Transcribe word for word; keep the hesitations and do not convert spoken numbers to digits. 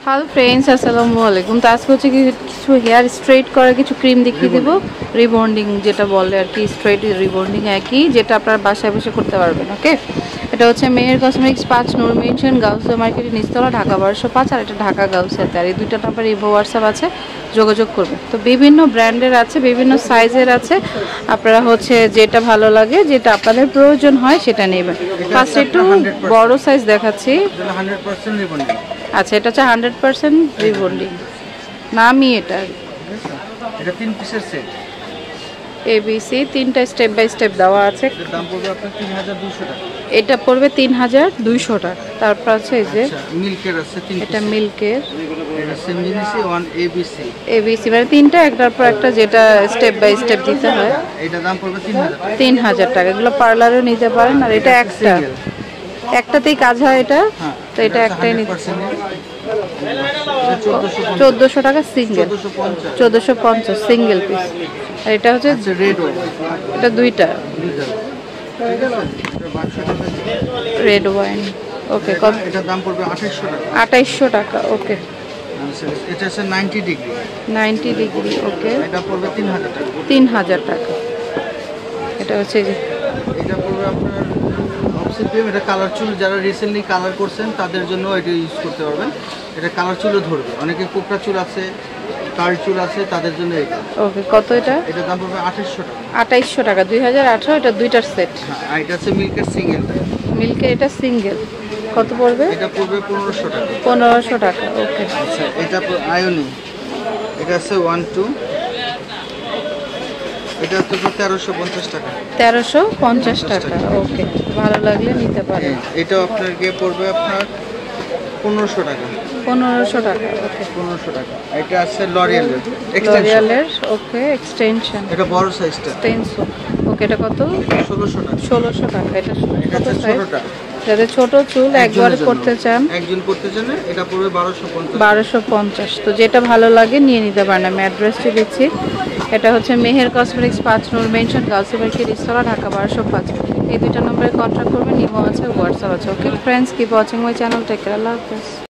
Hello friends, আসসালামু আলাইকুম। তো আজকে হচ্ছে কি কিছু হেয়ার স্ট্রেট করার কিছু ক্রিম দেখিয়ে দেবো। রিবন্ডিং যেটা বলে আর কি, স্ট্রেট রিবন্ডিং একই, যেটা আপনার বাসায় বসে করতে পারবেন। ওকে, এটা হচ্ছে মেহের কসমেটিক্স পাঁচ নূর মেনশন, গাউসিয়া মার্কেটের নিচতলা, ঢাকা বারোশো পাঁচ। আর এটা ঢাকা গাউসিয়াতে। আর এই দুইটা নাম্বার ইভো হোয়াটসঅ্যাপ আছে, যোগাযোগ করবে। তো বিভিন্ন ব্র্যান্ডের আছে, বিভিন্ন সাইজের আছে। আপনারা হচ্ছে যেটা ভালো লাগে, যেটা আপনাদের প্রয়োজন হয় সেটা নেবেন। ফার্স্ট একটু বড় সাইজ দেখাচ্ছি। আচ্ছা, এটা হচ্ছে হান্ড্রেড পার্সেন্ট রিবন্ডিং নামই এটা। এটা তিন পিসের সেট, এবিসি তিনটা স্টেপ বাই স্টেপ দেওয়া আছে। এর দাম পড়বে আপনার তিন হাজার দুইশো টাকা। এটা পড়বে তিন হাজার দুইশো টাকা। তারপর আছে এই যে মিল্কের আছে তিন, এটা মিল্কের, এটা সেম জিনিসই ওয়ান এবিসি। এবিসি মানে তিনটা, একটার পর একটা, যেটা স্টেপ বাই স্টেপ দিতে হয়। এটা দাম পড়বে তিন হাজার টাকা। তিন হাজার টাকা। এগুলো পার্লারেও নিতে পারেন। আর এটা একটা, একটাতেই কাজ হয় এটা। তো এটা একটাই নিতে চোদ্দোশো টাকা সিঙ্গেল, চোদ্দোশো পঞ্চাশ সিঙ্গেল পিস। আর এটা হচ্ছে রেড, এটা দুইটা রেড ওয়াইন। ওকে, কত? এটার দাম পড়বে আঠাইশশো টাকা। আঠাইশশো টাকা। ওকে, এটা হচ্ছে ninety degree, ninety degree. Okay, এটা পড়বে তিন হাজার টাকা। তিন হাজার টাকা। এটা হচ্ছে যে এটা পড়বে আপনার অবসিডিয়াম। এটা কালার চুল, যারা রিসেন্টলি কালার করছেন তাদের জন্য এটা ইউজ করতে পারবেন। এটা কালার চুলও ধরবে, অনেকে কোকড়া চুল আছে, কার্ল চুল আছে, তাদের জন্য এটা। ওকে, কত এটা? এটা দাম পড়বে আঠাইশশো টাকা। আঠাইশশো টাকা, দুই হাজার আঠারো। এটা দুইটার সেট। হ্যাঁ, আর এটা হচ্ছে মিল্কের সিঙ্গেল। মিল্কের এটা সিঙ্গেল, কত পড়বে? এটা পড়বে পনেরোশো টাকা। পনেরোশো টাকা। ওকে, আচ্ছা, এটা আয়োনি, এটা হচ্ছে ওয়ান টু, এটা হচ্ছে তেরোশো পঞ্চাশ টাকা। তেরোশো পঞ্চাশ টাকা। ওকে, ভালো লাগলে নিতে পারেন। এটা আপনার গিয়ে পড়বে আপনার পনেরোশো টাকা। পনেরোশো টাকা। ওকে, পনেরোশো টাকা। এটা আছে লরিয়ালের, লরিয়ালের। ওকে, এক্সটেনশন, এটা বড় সাইজটা। টেনশো। ওকে, এটা কত? ষোলোশো টাকা। ষোলোশো টাকা। এটা এটা ছোট হচ্ছে সাইজ, ছোটটা, যাদের ছোট চুল একবারে করতে চান, একজন করতে চান, এটা পড়বে বারোশো পঞ্চাশ। বারোশো পঞ্চাশ। তো যেটা ভালো লাগে নিয়ে নিতে পারেন। আমি অ্যাড্রেসটি দিচ্ছি। এটা হচ্ছে মেহের কসমেটিক্স পাঁচ নূর মেনশন, গাউসিয়া মার্কেট নিচতলা, ঢাকা বারোশো পাঁচ। এই দুইটা নম্বরে কন্ট্যাক্ট করবেন। ইমো আছে, হোয়াটসঅ্যাপ আছে। Okay friends, keep watching my channel. Take care, আল্লাহ হাফেজ।